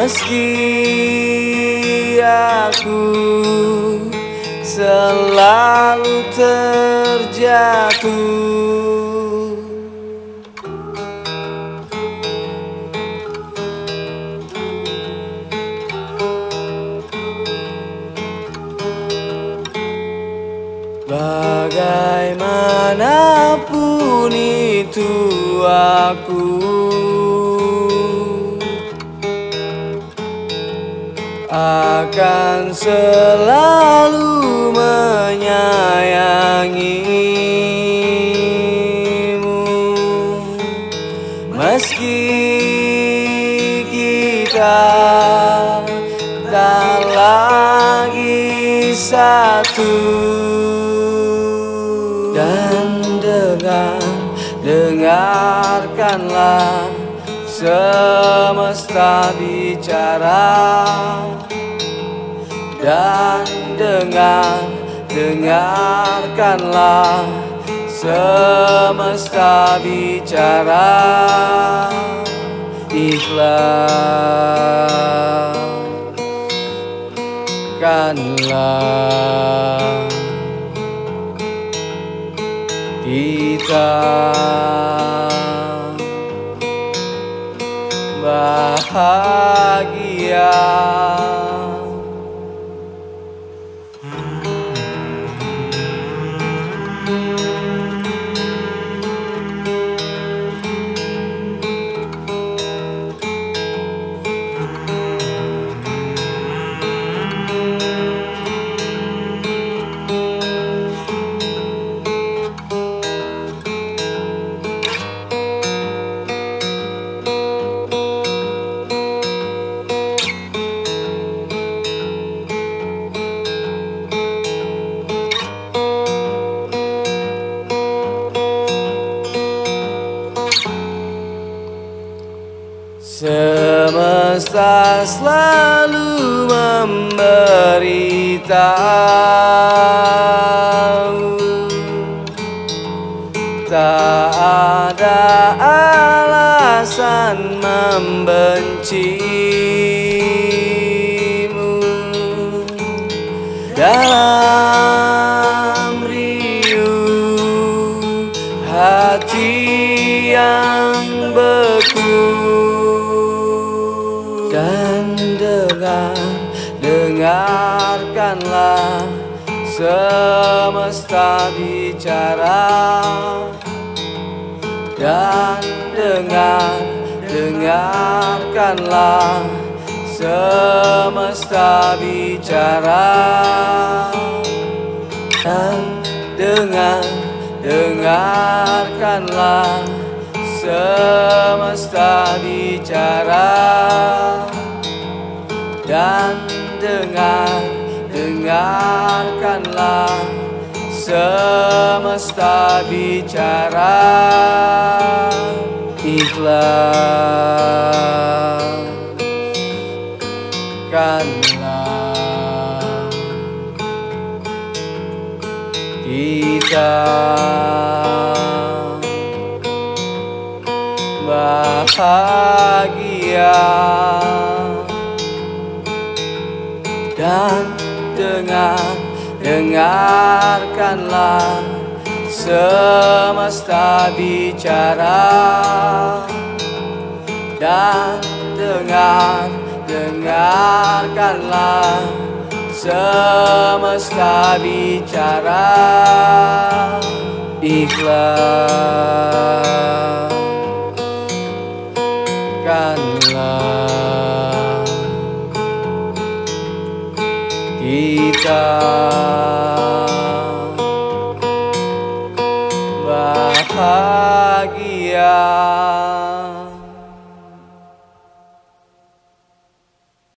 Meski aku selalu terjatuh, bagaimanapun itu aku akan selalu menyayangimu. Meski kita tak lagi satu, dan dengarkanlah semesta bicara, dan dengarkanlah semesta bicara. Ikhlaskanlah kita bahagia. Semesta selalu memberitahu, tak ada alasan membencimu. Dalam riuh hati yang beku, dan dengarkanlah semesta bicara, dan dengarkanlah semesta bicara, dan dengarkanlah semesta bicara, dan dengarkanlah semesta bicara. Ikhlaskanlah kita bahagia, dan dengarkanlah semesta bicara, dan dengarkanlah semesta bicara. Ikhlaskanlah kita